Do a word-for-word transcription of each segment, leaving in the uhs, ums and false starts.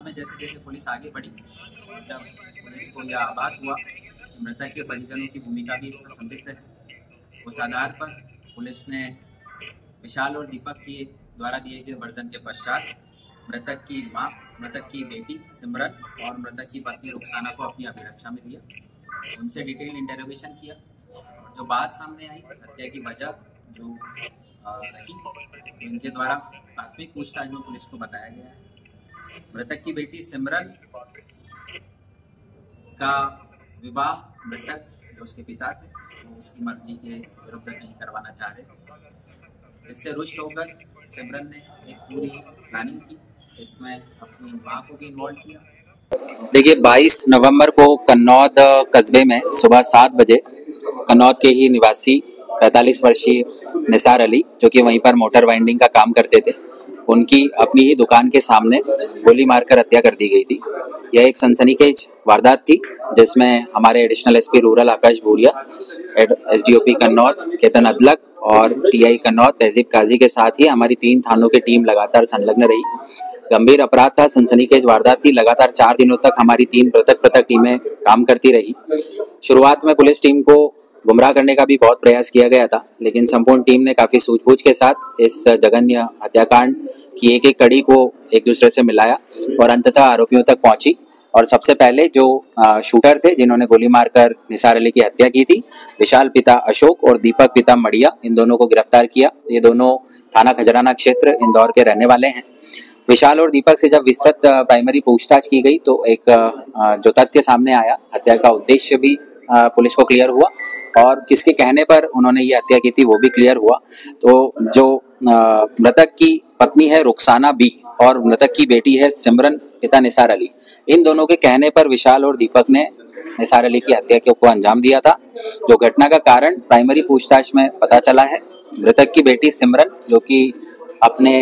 में जैसे जैसे पुलिस आगे बढ़ी, जब पुलिस को यह आभास हुआ कि मृतक के परिजनों की भूमिका भी इसमें संदिग्ध है, उस आधार पर पुलिस ने विशाल और दीपक के द्वारा दिए गए वर्जन के पश्चात मृतक की मां, मृतक की बेटी सिमरन और मृतक की पत्नी रुखसाना को अपनी अभिरक्षा में लिया। उनसे डिटेल इंटरोगेशन किया। जो बात सामने आई, हत्या की वजह जो रही, तो इनके द्वारा प्राथमिक पूछताछ में पुलिस को बताया गया है मृतक की बेटी सिमरन का विवाह मृतक जो उसके पिता थे वो उसकी मर्जी के विरुद्ध नहीं करवाना चाह रहे थे, जिससे रुष्ट होकर सिमरन ने एक पूरी प्लानिंग की, इसमें अपनी मां को भी इन्वॉल्व किया। देखिए, बाईस नवंबर को कन्नौद कस्बे में सुबह सात बजे कन्नौद के ही निवासी पैंतालीस वर्षीय निसार अली, जो कि वहीं पर मोटर वाइंडिंग का काम करते थे, उनकी अपनी ही दुकान के सामने गोली मारकर हत्या कर दी गई थी। यह एक सनसनीखेज वारदात थी, जिसमें हमारे additional SP rural Akash Bhuria, SDOP Kannod Ketan Adlak और टीआई कन्नौद तहजीब काजी के साथ ही हमारी तीन थानों की टीम लगातार संलग्न रही। गंभीर अपराध था, सनसनीखेज वारदात थी। लगातार चार दिनों तक हमारी तीन पृथक पृथक टीमें काम करती रही। शुरुआत में पुलिस टीम को गुमराह करने का भी बहुत प्रयास किया गया था, लेकिन संपूर्ण टीम ने काफी सूझबूझ के साथ इस जघन्य हत्याकांड की एक एक कड़ी को एक दूसरे से मिलाया और अंततः आरोपियों तक पहुंची। और सबसे पहले जो शूटर थे जिन्होंने गोली मारकर निसार अली की हत्या की थी, विशाल पिता अशोक और दीपक पिता मड़िया, इन दोनों को गिरफ्तार किया। ये दोनों थाना खजराना क्षेत्र इंदौर के रहने वाले हैं। विशाल और दीपक से जब विस्तृत प्राइमरी पूछताछ की गई तो एक जो तथ्य सामने आया, हत्या का उद्देश्य भी पुलिस को क्लियर हुआ और किसके कहने पर उन्होंने ये हत्या की थी वो भी क्लियर हुआ। तो जो मृतक की पत्नी है रुखसाना बी और मृतक की बेटी है सिमरन पिता निसार अली, इन दोनों के कहने पर विशाल और दीपक ने निसार अली की हत्या को अंजाम दिया था। जो घटना का कारण प्राइमरी पूछताछ में पता चला है, मृतक की बेटी सिमरन जो कि अपने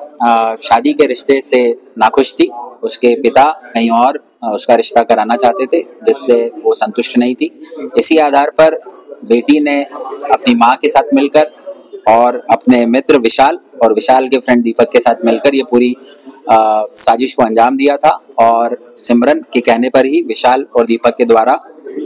आ, शादी के रिश्ते से नाखुश थी, उसके पिता कहीं और उसका रिश्ता कराना चाहते थे, जिससे वो संतुष्ट नहीं थी। इसी आधार पर बेटी ने अपनी मां के साथ मिलकर और अपने मित्र विशाल और विशाल के फ्रेंड दीपक के साथ मिलकर ये पूरी आ, साजिश को अंजाम दिया था और सिमरन के कहने पर ही विशाल और दीपक के द्वारा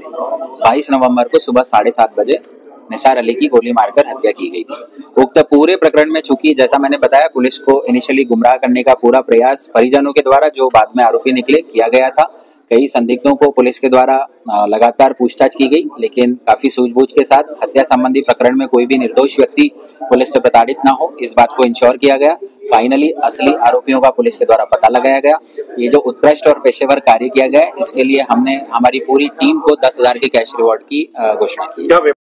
बाईस नवंबर को सुबह साढ़े सात बजे निसार अली की गोली मारकर हत्या की गई थी। उक्त पूरे प्रकरण में चूंकि जैसा मैंने बताया, पुलिस को इनिशियली गुमराह करने का पूरा प्रयास परिजनों के द्वारा, जो बाद में आरोपी निकले, किया गया था। कई संदिग्धों को पुलिस के द्वारा लगातार पूछताछ की गई, लेकिन काफी सूझबूझ के साथ हत्या संबंधी प्रकरण में कोई भी निर्दोष व्यक्ति पुलिस से प्रताड़ित न हो, इस बात को इंश्योर किया गया। फाइनली असली आरोपियों का पुलिस के द्वारा पता लगाया गया। ये जो उत्कृष्ट और पेशेवर कार्य किया गया, इसके लिए हमने हमारी पूरी टीम को दस हजार की कैश रिवॉर्ड की घोषणा की।